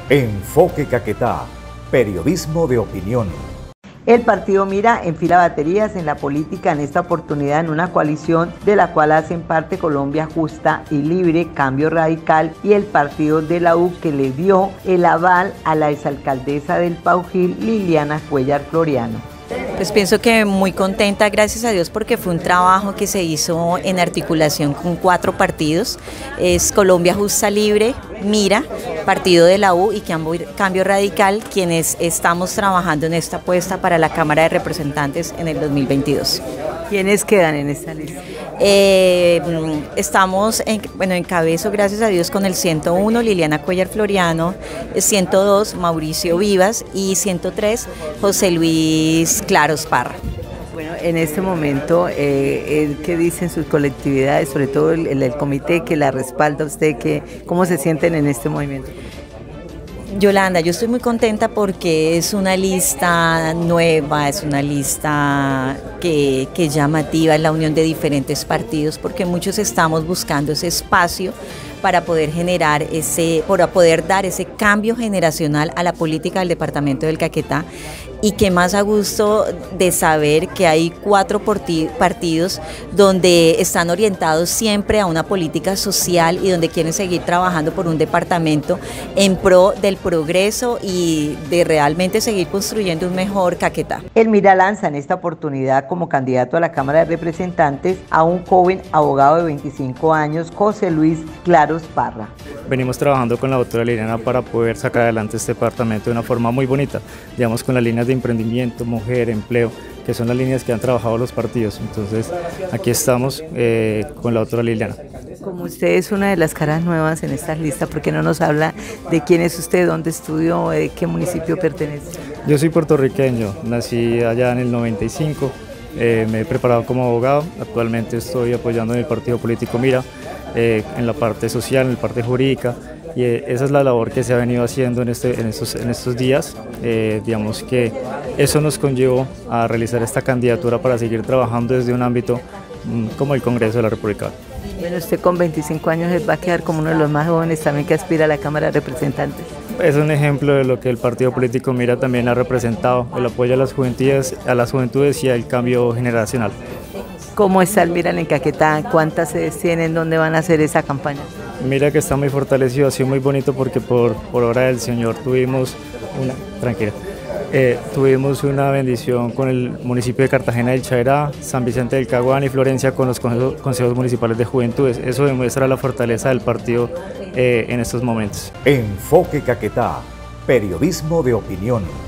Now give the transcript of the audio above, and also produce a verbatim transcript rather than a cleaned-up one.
Enfoque Caquetá, periodismo de opinión. El partido Mira enfila baterías en la política en esta oportunidad en una coalición de la cual hacen parte Colombia Justa y Libre, Cambio Radical y el partido de la U, que le dio el aval a la exalcaldesa del Paujil, Liliana Cuellar Floriano. Pues pienso que muy contenta, gracias a Dios, porque fue un trabajo que se hizo en articulación con cuatro partidos. Es Colombia Justa Libre, Mira, Partido de la U y Cambio Radical, quienes estamos trabajando en esta apuesta para la Cámara de Representantes en el dos mil veintidós. ¿Quiénes quedan en esta lista? Eh, estamos, en, bueno, encabezo, gracias a Dios, con el ciento uno, Liliana Cuellar Floriano, ciento dos, Mauricio Vivas y ciento tres, José Luis Claros Parra. Bueno, en este momento, eh, ¿qué dicen sus colectividades, sobre todo el, el, el comité que la respalda a usted? Que, ¿cómo se sienten en este movimiento? Yolanda, yo estoy muy contenta porque es una lista nueva, es una lista que, que llamativa, es la unión de diferentes partidos, porque muchos estamos buscando ese espacio para poder generar ese, para poder dar ese cambio generacional a la política del departamento del Caquetá, y que más a gusto de saber que hay cuatro partidos donde están orientados siempre a una política social y donde quieren seguir trabajando por un departamento en pro del progreso y de realmente seguir construyendo un mejor Caquetá. El Mira lanza en esta oportunidad como candidato a la Cámara de Representantes a un joven abogado de veinticinco años, José Luis Claros Parra. Venimos trabajando con la doctora Liliana para poder sacar adelante este departamento de una forma muy bonita, digamos, con las líneas de emprendimiento, mujer, empleo, que son las líneas que han trabajado los partidos. Entonces aquí estamos eh, con la doctora Liliana. Como usted es una de las caras nuevas en esta lista, ¿por qué no nos habla de quién es usted, dónde estudió, de qué municipio pertenece? Yo soy puertorriqueño, nací allá en el noventa y cinco, eh, me he preparado como abogado, actualmente estoy apoyando en el partido político Mira, eh, en la parte social, en la parte jurídica, y eh, esa es la labor que se ha venido haciendo en, este, en, estos, en estos días. Eh, digamos que eso nos conllevó a realizar esta candidatura para seguir trabajando desde un ámbito mmm, como el Congreso de la República. Bueno, usted con veinticinco años va a quedar como uno de los más jóvenes también que aspira a la Cámara de Representantes. Es un ejemplo de lo que el partido político Mira también ha representado, el apoyo a las juventudes, a las juventudes y al cambio generacional. ¿Cómo está el Mira en Caquetá? ¿Cuántas sedes tienen? ¿Dónde van a hacer esa campaña? Mira que está muy fortalecido, ha sido muy bonito porque por, por obra del Señor tuvimos una, tranquila, eh, tuvimos una bendición con el municipio de Cartagena del Chairá, San Vicente del Caguán y Florencia con los consejos, consejos municipales de juventudes. Eso demuestra la fortaleza del partido eh, en estos momentos. Enfoque Caquetá, periodismo de opinión.